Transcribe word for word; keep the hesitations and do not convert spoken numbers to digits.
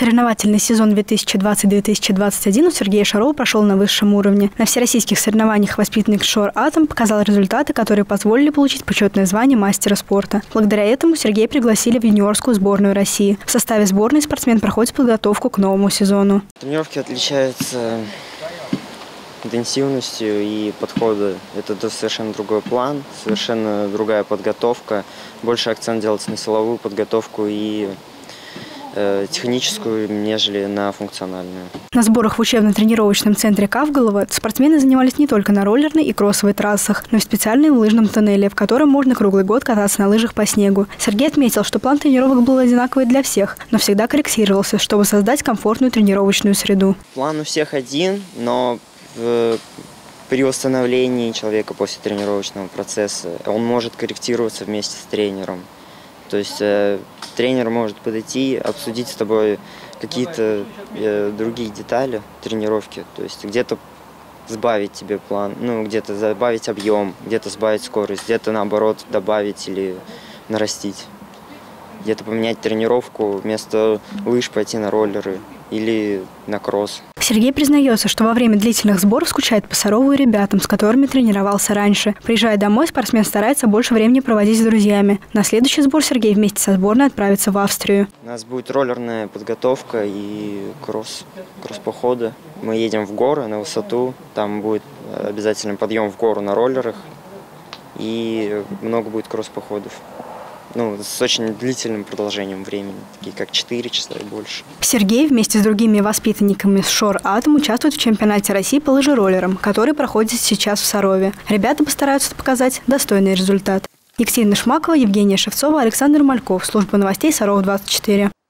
Соревновательный сезон две тысячи двадцать — две тысячи двадцать один у Сергея Шарова прошел на высшем уровне. На всероссийских соревнованиях воспитанник «Шор-Атом» показал результаты, которые позволили получить почетное звание мастера спорта. Благодаря этому Сергея пригласили в юниорскую сборную России. В составе сборной спортсмен проходит подготовку к новому сезону. Тренировки отличаются интенсивностью и подходом. Это совершенно другой план, совершенно другая подготовка. Больше акцент делается на силовую подготовку и техническую, нежели на функциональную. На сборах в учебно-тренировочном центре Кавголова спортсмены занимались не только на роллерной и кроссовой трассах, но и в специальном лыжном тоннеле, в котором можно круглый год кататься на лыжах по снегу. Сергей отметил, что план тренировок был одинаковый для всех, но всегда корректировался, чтобы создать комфортную тренировочную среду. План у всех один, но в... при восстановлении человека после тренировочного процесса он может корректироваться вместе с тренером. То есть э, тренер может подойти, обсудить с тобой какие-то э, другие детали тренировки. То есть где-то сбавить тебе план, ну где-то добавить объем, где-то сбавить скорость, где-то наоборот добавить или нарастить. Где-то поменять тренировку, вместо лыж пойти на роллеры или на кросс. Сергей признается, что во время длительных сборов скучает по Сарову и ребятам, с которыми тренировался раньше. Приезжая домой, спортсмен старается больше времени проводить с друзьями. На следующий сбор Сергей вместе со сборной отправится в Австрию. У нас будет роллерная подготовка и кросс, кросс-походы. Мы едем в горы, на высоту. Там будет обязательно подъем в гору на роллерах. И много будет кросс-походов. Ну, с очень длительным продолжением времени, такие как четыре часа и больше. Сергей вместе с другими воспитанниками с «Шор-Атом» участвует в чемпионате России по лыжероллерам, который проходит сейчас в Сарове. Ребята постараются показать достойный результат. Екатерина Шмакова, Евгения Шевцова, Александр Мальков. Служба новостей Саров двадцать четыре.